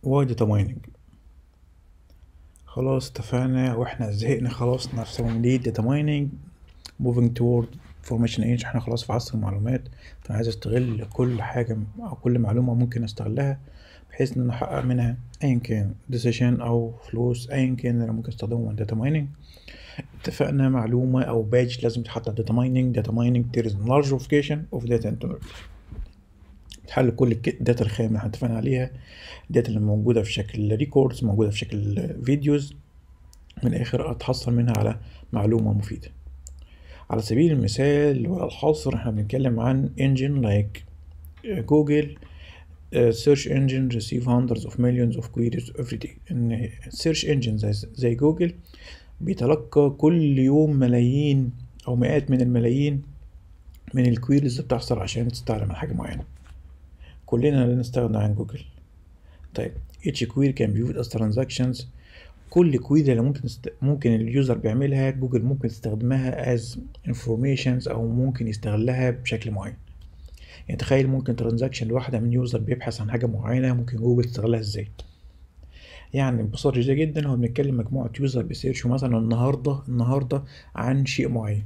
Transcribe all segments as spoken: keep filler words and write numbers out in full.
وداتا مايننج. خلاص اتفقنا واحنا زهقنا خلاص نرسم ليه داتا مايننج moving toward information age. احنا خلاص في عصر المعلومات، فانا عايز استغل كل حاجة او كل معلومة ممكن استغلها بحيث ان انا احقق منها ايا كان decision او فلوس، ايا كان انا ممكن استخدمه من داتا مايننج. اتفقنا معلومة او باج لازم تتحط على داتا مايننج. داتا مايننج there is large of data into تحل كل الداتا الخام اللي اتفقنا عليها، الداتا اللي موجودة في شكل ريكوردز، موجودة في شكل فيديوز، من الآخر أتحصل منها على معلومة مفيدة. على سبيل المثال والحصر احنا بنتكلم عن engine like جوجل. search engine receive hundreds of millions of queries every day. ان search engine زي, زي جوجل بيتلقى كل يوم ملايين أو مئات من الملايين من الكويريز اللي بتحصل عشان تستعلم عن حاجة معينة. كلنا لا نستغنى عن جوجل. طيب each query can be viewed as transactions. كل كويري اللي ممكن است... ممكن اليوزر بيعملها جوجل ممكن يستخدمها as informations او ممكن يستغلها بشكل معين. يعني تخيل ممكن ترانزاكشن الواحدة من يوزر بيبحث عن حاجة معينة ممكن جوجل تستغلها ازاي. يعني ببساطة شديدة جدا هو بنتكلم مجموعة يوزر بيسيرشوا مثلا النهاردة النهاردة عن شيء معين،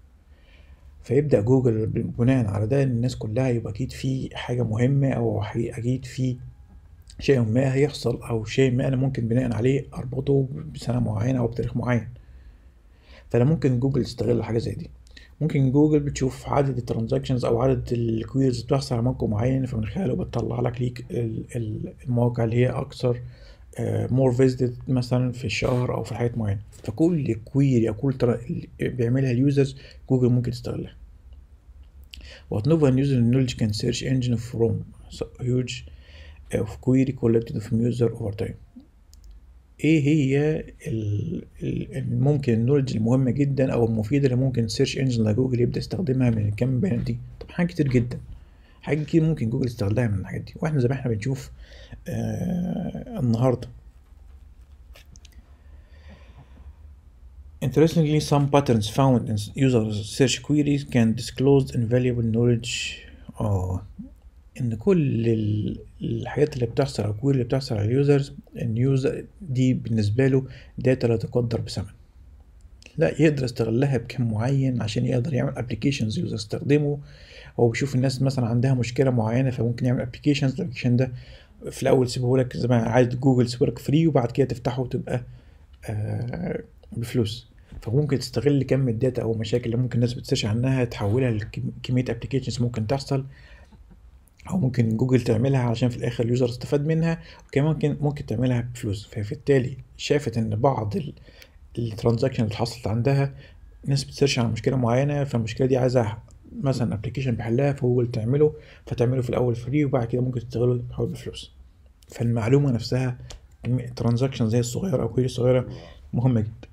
فيبدأ جوجل بناء على ده الناس كلها يبقى أكيد في حاجة مهمة أو أكيد في شيء ما هيحصل أو شيء ما أنا ممكن بناء عليه أربطه بسنة معينة أو بتاريخ معين. فأنا ممكن جوجل تستغل حاجة زي دي. ممكن جوجل بتشوف عدد الترانزاكشنز أو عدد الكويرز بتحصل على موقع معين، فمن خلاله بتطلع لك ليك المواقع اللي هي أكثر مور فيزيتد مثلا في الشهر أو في حاجات معينة. فكل كويري أو كل بيعملها اليوزرز جوجل ممكن تستغلها. What Nova user knowledge can search engine from huge of query collected from user over time. ايه هي ال ممكن النولج المهمة جدا او المفيدة اللي ممكن سيرش انجن زي جوجل يبدأ يستخدمها من الكم البيانات دي؟ طب حاجات كتير جدا، حاجات كتير ممكن جوجل يستخدمها من الحاجات دي، واحنا زي ما احنا بنشوف آه النهاردة. Interestingly, some patterns found in user search queries can disclose invaluable knowledge. اه ان كل الحاجات اللي بتحصل او كل اللي بتحصل على اليوزرز اليوزر دي بالنسبه له داتا لا تقدر بثمن، لا يقدر يستغلها بكم معين عشان يقدر يعمل ابلكيشنز يوزر يستخدمه. هو بيشوف الناس مثلا عندها مشكله معينه فممكن يعمل ابلكيشنز. الابلكيشن ده في الاول سيبه لك زي ما عايز جوجل سيبه لك فري، وبعد كده تفتحه وتبقى آه بفلوس. فممكن تستغل كم الداتا او المشاكل اللي ممكن الناس بتسيرش عنها تحولها لكميه ابلكيشنز ممكن تحصل، او ممكن جوجل تعملها علشان في الاخر اليوزر استفاد منها، وكمان ممكن ممكن تعملها بفلوس. فبالتالي شافت ان بعض الترانزاكشن اللي حصلت عندها ناس بتسيرش عن مشكله معينه، فالمشكله دي عايزه مثلا ابلكيشن بيحلها، فجوجل تعمله فتعمله في الاول فري وبعد كده ممكن تستغله تحول بفلوس. فالمعلومه نفسها الترانزاكشن زي الصغيره او كويري الصغيره مهمه جدا.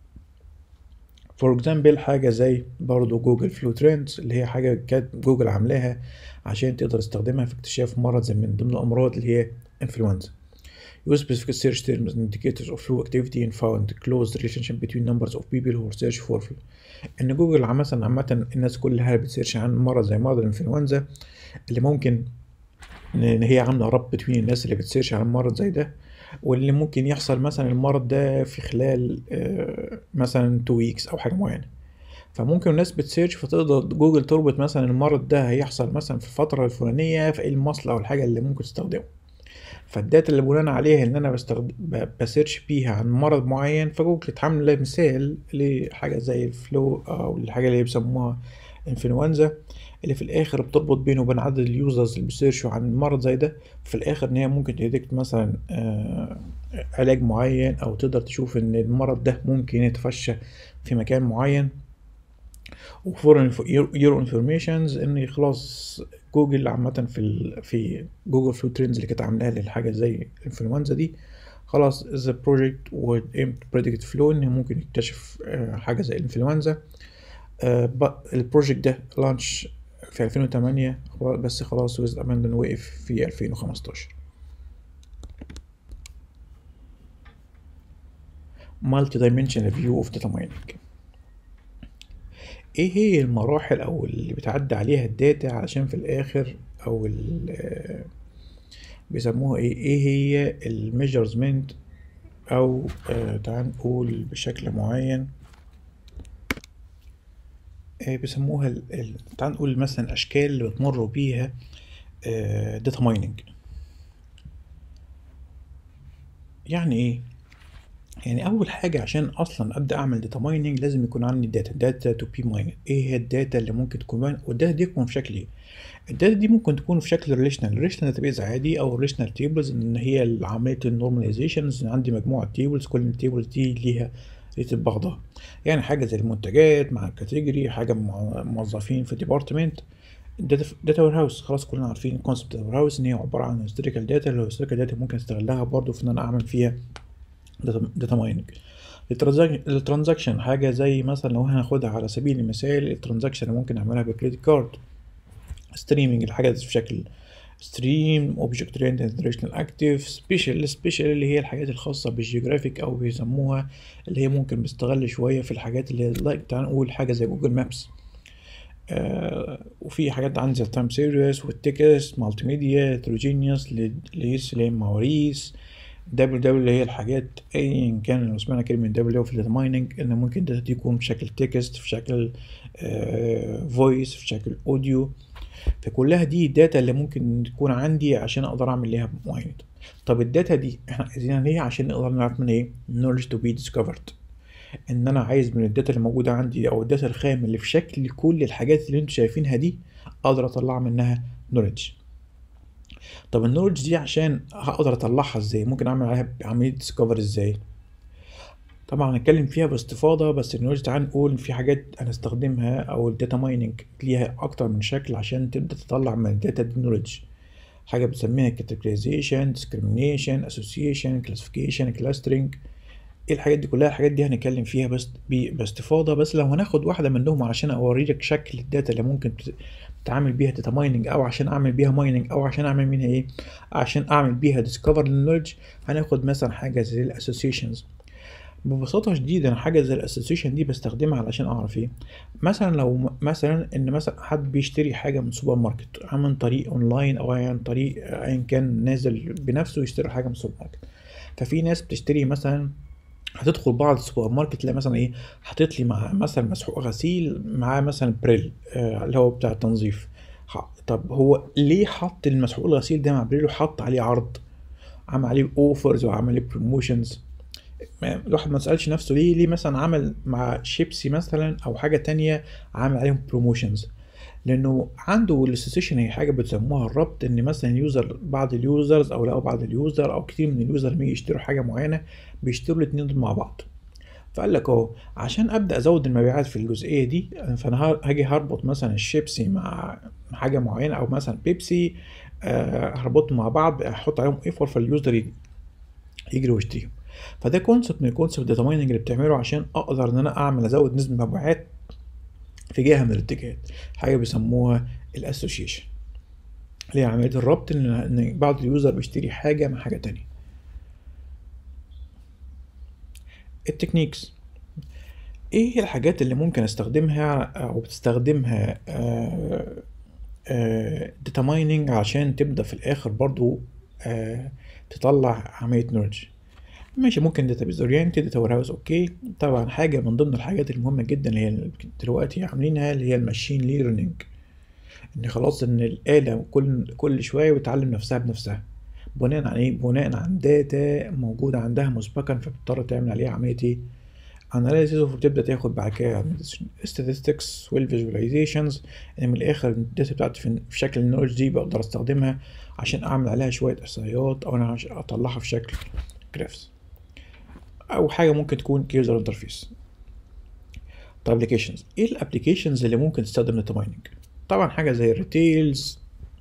فور اكزامبل حاجه زي برضو جوجل فلو ترندز اللي هي حاجه كانت جوجل عاملاها عشان تقدر تستخدمها في اكتشاف مرض زي من ضمن الامراض اللي هي انفلونزا. Use specific search terms and indicators of flu activity and found close relationship between numbers of people who search for flu. ان جوجل مثلا عامه الناس كلها بتسيرش عن مرض زي مرض الانفلونزا اللي ممكن ان هي عامله ربط بين الناس اللي بتسيرش عن مرض زي ده واللي ممكن يحصل مثلا المرض ده في خلال مثلا تو ويكس او حاجه معينه. فممكن الناس بتسيرش فتقدر جوجل تربط مثلا المرض ده هيحصل مثلا في الفتره الفلانيه في ايه المصل او الحاجه اللي ممكن تستخدمه. فالداتا اللي بناء عليها ان انا بستخدم بسيرش بيها عن مرض معين، فجوجل اتعمل مثال لحاجه زي الفلو او الحاجه اللي بيسموها انفلونزا اللي في الاخر بتربط بينه وبين عدد اليوزرز اللي بيسيرشوا عن مرض زي ده. في الاخر ان هي ممكن تديكت مثلا آه علاج معين او تقدر تشوف ان المرض ده ممكن يتفشى في مكان معين. وفور يور انفورميشنز ان خلاص جوجل عامه في ال في جوجل فلو ترندز اللي كانت عاملاها للحاجه زي الانفلونزا دي خلاص ذا بروجكت وايم بريدكت فلو ان ممكن يكتشف حاجه زي الانفلونزا. البروجكت ده لانش في ألفين وتمانية بس خلاص ويز اباندن وقف في ألفين وخمستاشر. مالتي دايمنشنال فيو اوف داتا مايننج. ايه هي المراحل او اللي بتعدي عليها الداتا علشان في الاخر او بيسموها ايه ايه هي الميجرمنت، او آه تعال نقول بشكل معين آه بيسموها ال... ال... تعال نقول مثلا اشكال اللي بتمر بيها داتا مايننج. يعني ايه؟ يعني اول حاجه عشان اصلا ابدا اعمل داتا مايننج لازم يكون عندي داتا داتا تو بي مايند. ايه هي الداتا اللي ممكن تكون ماين؟ والداتا دي تكون في شكل ايه؟ الداتا دي ممكن تكون في شكل ريليشنال ريليشنال داتابيز عادي، او ريليشنال تيبلز، ان هي عمليه النورماليزيشنز. عندي مجموعه تيبلز، كل التيبلز دي ليها ريتد بعضها. يعني حاجه زي المنتجات مع الكاتيجوري، حاجه مع موظفين في ديبارتمنت. داتا داتا وير هاوس، خلاص كلنا عارفين كونسبت داتا وير هاوس، ان هي عباره عن هيستوريكال داتا. الهيستوريكال داتا ممكن استغلها برضو في ان انا اعمل فيها داتا مايننج. الترانزاكشن حاجه زي مثلا لو هناخدها على سبيل المثال، الترانزاكشن اللي ممكن اعملها بكريدت كارد. ستريمينج الحاجه في شكل ستريم، اوبجكت اورينتد ريليشنال اكتيف. سبيشال سبيشال اللي هي الحاجات الخاصه بالجيوغرافيك، او بيسموها اللي هي ممكن بيستغل شويه في الحاجات اللي لايك تعال نقول حاجه زي جوجل مابس. آه وفي حاجات عندي زي التايم سيريس والتكست مالتي ميديا هيتروجينيوس لسلام مواريث. دبليو دبليو اللي هي الحاجات ايا كان لو سمعنا كلمه دبليو في الداتا مايننج، ان ممكن الداتا دي يكون في شكل تكست، في شكل فويس، في شكل اوديو. فكلها دي الداتا اللي ممكن تكون عندي عشان اقدر اعمل ليها مايند. طب الداتا دي احنا عايزينها ليه؟ عشان نقدر نعرف من ايه knowledge to be discovered. ان انا عايز من الداتا اللي موجوده عندي، او الداتا الخام اللي في شكل كل الحاجات اللي انتوا شايفينها دي، اقدر اطلع منها knowledge. طب النولج دي عشان هقدر اطلعها ازاي؟ ممكن اعمل عليها عمليه ديسكفر ازاي؟ طبعا هنتكلم فيها باستفاضه، بس النولج تعال نقول في حاجات هنستخدمها، او الداتا مايننج ليها اكتر من شكل عشان تبدا تطلع من الداتا دي نولج. حاجه بنسميها كاتيجورايزيشن، ديسكريميشن، اسوسيشن، كلاسيفيكيشن، كلاسترنج. ايه الحاجات دي كلها؟ الحاجات دي هنتكلم فيها بس باستفاضه. بس لو هناخد واحده منهم علشان اوريك شكل الداتا اللي ممكن تتعامل بيها داتا مايننج، او عشان اعمل بيها مايننج، او عشان اعمل منها ايه، عشان اعمل بيها ديسكفر للنولج، هناخد مثلا حاجه زي الاسوسيشنز. ببساطه شديده انا حاجه زي الاسوسيشن دي بستخدمها علشان اعرف ايه. مثلا لو مثلا ان مثلا حد بيشتري حاجه من سوبر ماركت عن طريق اونلاين، او عن طريق ايا كان نازل بنفسه يشتري حاجه من سوبر ماركت. ففي ناس بتشتري مثلا، هتدخل بعض السوبر ماركت تلاقي مثلا ايه، حاطط لي مع مثلا مسحوق غسيل معاه مثلا بريل آه اللي هو بتاع التنظيف. طب هو ليه حط المسحوق الغسيل ده مع بريل وحط عليه عرض، عمل عليه اوفرز وعمل عليه بروموشنز؟ الواحد ما سألش نفسه ليه ليه مثلا عمل مع شيبسي مثلا او حاجه تانية عامل عليهم بروموشنز؟ لانه عنده الاسوسيشن، هي حاجه بتسموها الربط، ان مثلا يوزر بعض اليوزرز او لا بعض اليوزر او كتير من اليوزر لما يشتروا حاجه معينه بيشتروا الاثنين دول مع بعض. فقال لك اهو عشان ابدا ازود المبيعات في الجزئيه دي، فانا هاجي هربط مثلا الشيبسي مع حاجه معينه، او مثلا بيبسي أه هربطهم مع بعض، احط عليهم ايفور فاليوزر يجري ويشتريهم. فده كونسبت من الكونسبت داتا مايننج اللي بتعمله عشان اقدر ان انا اعمل ازود نسبه مبيعات في جهه من الاتجاهات. حاجه بيسموها الاسوشيشن، اللي هي عمليه الربط، ان بعض اليوزر بيشتري حاجه مع حاجه تانية. التكنيكس ايه هي الحاجات اللي ممكن استخدمها او بتستخدمها داتا مايننج عشان تبدا في الاخر برضو آه تطلع عمليه نولج؟ ماشي، ممكن داتابيز اورينتد، داتا وير هاوس، اوكي. طبعا حاجه من ضمن الحاجات المهمه جدا اللي هي دلوقتي عاملينها اللي هي الماشين ليرنينج، ان خلاص ان الاله كل كل شويه بتعلم نفسها بنفسها بناء عن ايه؟ بناء عن داتا موجوده عندها مسبقا، فبتضطر تعمل عليها عمليه ايه؟ اناليسيس، وبتبدا تاخد بعد كده statistics والفيجواليزيشنز. ان من الاخر الداتا بتاعتي في شكل النولج دي بقدر استخدمها عشان اعمل عليها شويه احصائيات، او انا اطلعها في شكل جرافس، او حاجه ممكن تكون يوزر انترفيس. طب ابلكيشنز ايه الابلكيشنز اللي ممكن تستخدم داتا مايننج؟ طبعا حاجه زي الريتيلز.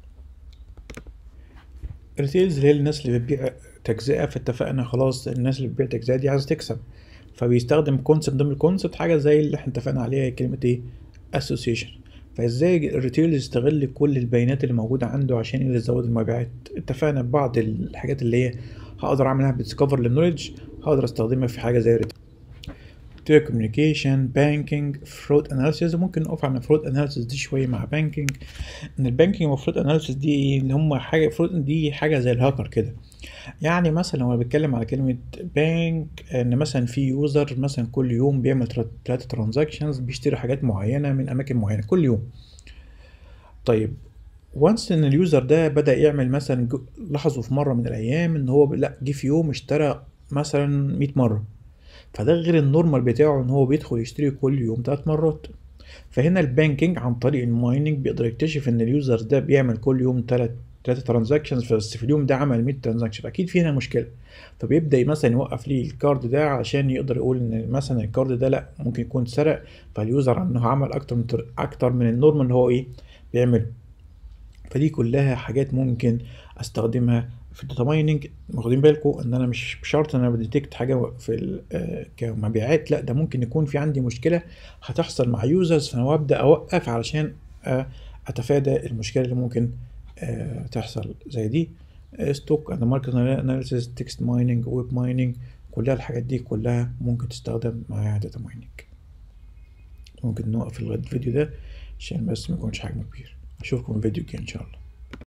الريتيلز اللي هي الناس اللي بتبيع تجزئه، فاتفقنا خلاص الناس اللي بتبيع تجزئه دي عايزه تكسب، فبيستخدم كونسبت ضمن الكونسبت حاجه زي اللي احنا اتفقنا عليها كلمه ايه؟ اسوسيشن. فازاي الريتيل يستغل كل البيانات اللي موجوده عنده عشان يزود المبيعات؟ اتفقنا ببعض الحاجات اللي هي هقدر اعملها بديسكفر للنولج، هقدر استخدمها في حاجه زي الريتيل. telecommunication banking fraud analysis. ممكن نقف على fraud analysis دي شوية مع banking. ان البانكينج و fraud analysis دي ايه؟ اللي هم حاجة fraud دي حاجة زي الهاكر كده. يعني مثلا لو انا بتكلم على كلمة بانك، ان مثلا في يوزر مثلا كل يوم بيعمل تلاتة ترانزاكشنز، بيشتري حاجات معينة من اماكن معينة كل يوم. طيب وانس ان اليوزر ده بدأ يعمل مثلا، لاحظوا في مرة من الايام ان هو لا جه في يوم اشترى مثلا مية مرة، فده غير النورمال بتاعه ان هو بيدخل يشتري كل يوم تلات مرات. فهنا البانكينج عن طريق المايننج بيقدر يكتشف ان اليوزر ده بيعمل كل يوم تلات تلاتة ترانزاكشنز، بس في اليوم ده عمل مية ترانزاكشن، اكيد في هنا مشكله. فبيبدا مثلا يوقف ليه الكارد ده عشان يقدر يقول ان مثلا الكارد ده لا ممكن يكون اتسرق، فاليوزر انه عمل اكتر من اكتر من النورمال اللي هو ايه بيعمله. فدي كلها حاجات ممكن استخدمها في الداتا مايننج. واخدين بالكم ان انا مش شرط ان انا بديتكت حاجه في كمبيعات، لا ده ممكن يكون في عندي مشكله هتحصل مع يوزرز، فانا ابدا اوقف علشان اتفادى المشكله اللي ممكن تحصل زي دي. ستوك اند ماركت اناليسيس، تكست مايننج، ويب مايننج، كلها الحاجات دي كلها ممكن تستخدم مع داتا مايننج. ممكن نوقف لغايه الفيديو ده عشان بس ما يكونش حجمه كبير. اشوفكم في الفيديو الجاي ان شاء الله.